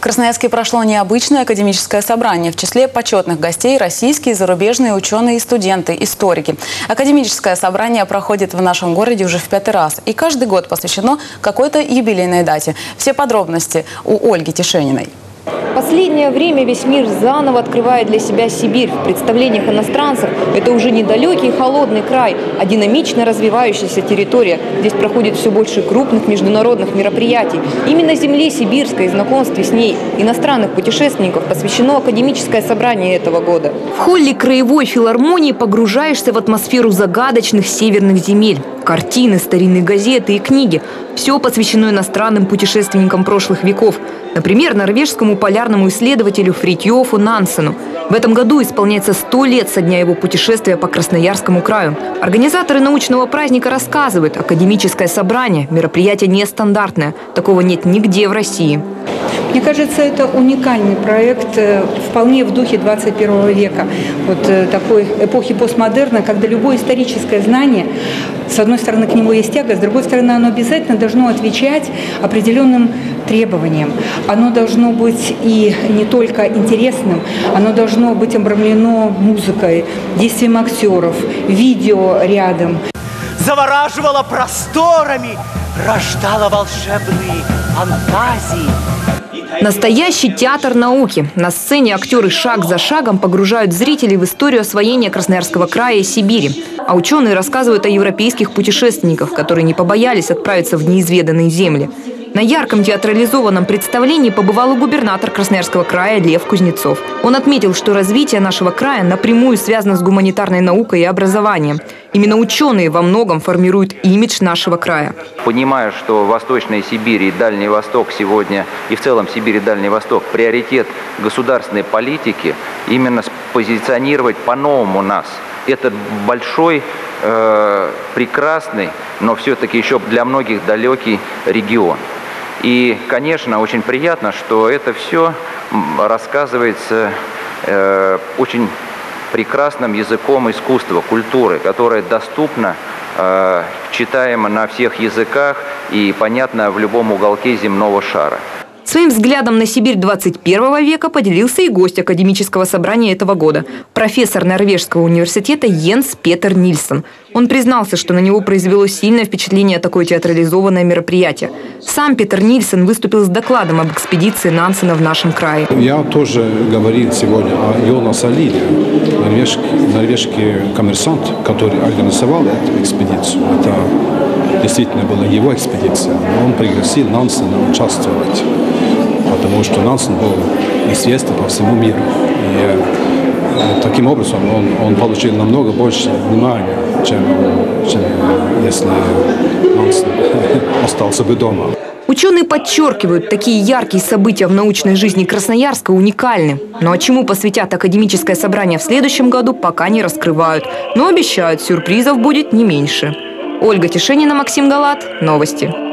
Красноярске прошло необычное академическое собрание. В числе почетных гостей российские, зарубежные ученые и студенты, историки. Академическое собрание проходит в нашем городе уже в 5-й раз. И каждый год посвящено какой-то юбилейной дате. Все подробности у Ольги Тишениной. В последнее время весь мир заново открывает для себя Сибирь. В представлениях иностранцев это уже не далекий холодный край, а динамично развивающаяся территория. Здесь проходит все больше крупных международных мероприятий. Именно земле сибирской и знакомстве с ней иностранных путешественников посвящено академическое собрание этого года. В холле краевой филармонии погружаешься в атмосферу загадочных северных земель. Картины, старинные газеты и книги – все посвящено иностранным путешественникам прошлых веков. Например, норвежскому полярному исследователю Фритьофу Нансену. В этом году исполняется 100 лет со дня его путешествия по Красноярскому краю. Организаторы научного праздника рассказывают, академическое собрание – мероприятие нестандартное. Такого нет нигде в России. Мне кажется, это уникальный проект, вполне в духе 21 века. Вот такой эпохи постмодерна, когда любое историческое знание, с одной стороны, к нему есть тяга, с другой стороны, оно обязательно должно отвечать определенным требованиям. Оно должно быть и не только интересным, оно должно быть обрамлено музыкой, действием актеров, видео рядом. Завораживало просторами, рождало волшебные фантазии. Настоящий театр науки. На сцене актеры шаг за шагом погружают зрителей в историю освоения Красноярского края и Сибири. А ученые рассказывают о европейских путешественниках, которые не побоялись отправиться в неизведанные земли. На ярком театрализованном представлении побывал и губернатор Красноярского края Лев Кузнецов. Он отметил, что развитие нашего края напрямую связано с гуманитарной наукой и образованием. Именно ученые во многом формируют имидж нашего края. Понимая, что Восточная Сибирь и Дальний Восток сегодня, и в целом Сибирь и Дальний Восток, приоритет государственной политики, именно позиционировать по-новому нас. Это большой, прекрасный, но все-таки еще для многих далекий регион. И, конечно, очень приятно, что это все рассказывается очень прекрасным языком искусства, культуры, которая доступна, читаема на всех языках и понятна в любом уголке земного шара. Своим взглядом на Сибирь 21 века поделился и гость академического собрания этого года – профессор Норвежского университета Йенс Петер Нильсон. Он признался, что на него произвело сильное впечатление такое театрализованное мероприятие. Сам Петер Нильсон выступил с докладом об экспедиции Нансена в нашем крае. Я тоже говорил сегодня о Йонасу Лиле, норвежский коммерсант, который организовал эту экспедицию. Это действительно была его экспедиция, но он пригласил Нансена участвовать, потому что Нансен был известен по всему миру. И таким образом он получил намного больше внимания, чем если Нансен остался бы дома. Ученые подчеркивают, такие яркие события в научной жизни Красноярска уникальны. Но а чему посвятят академическое собрание в следующем году, пока не раскрывают. Но обещают, сюрпризов будет не меньше. Ольга Тишенина, Максим Галат. Новости.